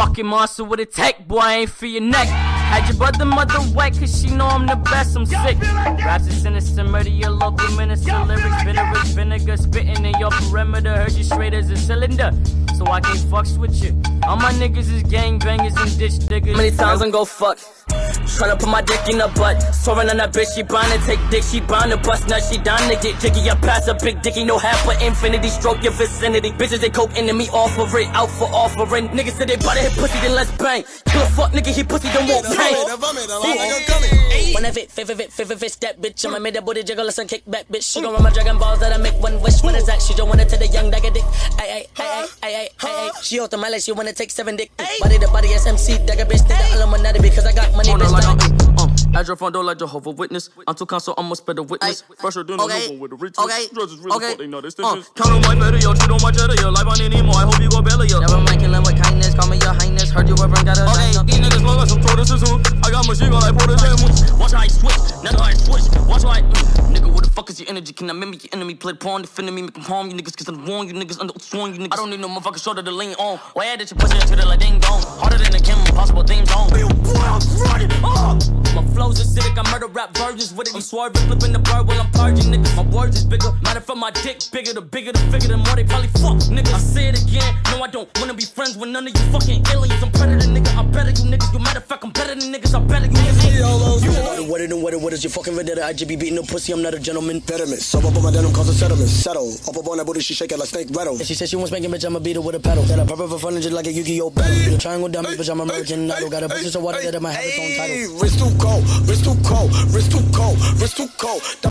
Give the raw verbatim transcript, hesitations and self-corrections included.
fucking monster with a tech, boy, I ain't for your neck. Had your brother mother wet, cause she know I'm the best, I'm sick. Raps is sinister, murder your local minister. Lyrics, bitter as vinegar, spitting in your perimeter. Heard you straight as a cylinder, so I can't fucks with you. All my niggas is gangbangers and ditch diggers. Many times I'm go fuck, tryna put my dick in her butt. Soaring on that bitch, she bound to take dick, she bound to bust nuts, she down to get jiggy. I pass a big dicky, no half for infinity, stroke your vicinity. Bitches they coke into me, off for it, out for offering. Niggas say they bout to hit pussy, then let's bang. Kill a fuck nigga, he pussy, don't want pain. When I fit, fit, fit, fit, fit, fit, fit, that bitch, I'ma make that booty jiggle, listen, kick back, bitch. She gon' run my Dragon Balls that I make one wish. What is that? She don't wanna take the young dagger dick. Ay, ay, ay, ay, ay, ay, ay. She out the mileage, she wanna take seven dick. Body to body, S M C, dagger bitch, think the Illuminati because I got money, bitch. Um, at your front door like Jehovah Witness. I'm too console, I must better witness. Fresher than a new one with a rich. Okay, Drugs is really okay. fuck, they know this. Uh, count on my better, yo. Cheat on my cheddar, yo. Life on anymore. I hope you go better, yo. Never mind killing with kindness. Call me your highness. Heard you ever got a okay, these niggas look like some tortoises who I got machine gun like Porter Sandwich. Watch how I switch, never how I switch. Watch how I mm. Nigga, what the fuck is your energy? Can I mimic your enemy? Play porn, defending me, make them harm you niggas. Cause I'm warn you niggas, under sworn you niggas. I don't need no motherfucking shoulder to lean on. Why yeah, that you push it to the like ding dong. Harder than the Kim, impossible themes on. Yo, boy, I'm running. Oh. My flow's acidic, I murder rap virgins with it. I'm swerving, flipping the bird while I'm purging niggas. My words is bigger, matter from my dick bigger. The bigger the figure, the more they probably fuck niggas. I say it again, no I don't wanna be friends with none of you fucking aliens. I'm predator nigga, I better you niggas. You matter of fact, I'm better than niggas, I better you niggas. You what it and what it, what is your fucking vendetta? I just be beating no pussy, I'm not a gentleman. Pediment, so up on my denim, cause a settlement. Settle, up up on that booty, she shake it like snake rattle. And she said she wants spanking, bitch, I'ma beat her with a pedal. That I purple for fun, just like a Yu-Gi-Oh battle. Hey, the triangle dummy, bitch, I'm American idol. Got a bunch of water that I might have its own title. Wrist too cold, wrist too cold, wrist too cold, wrist too cold.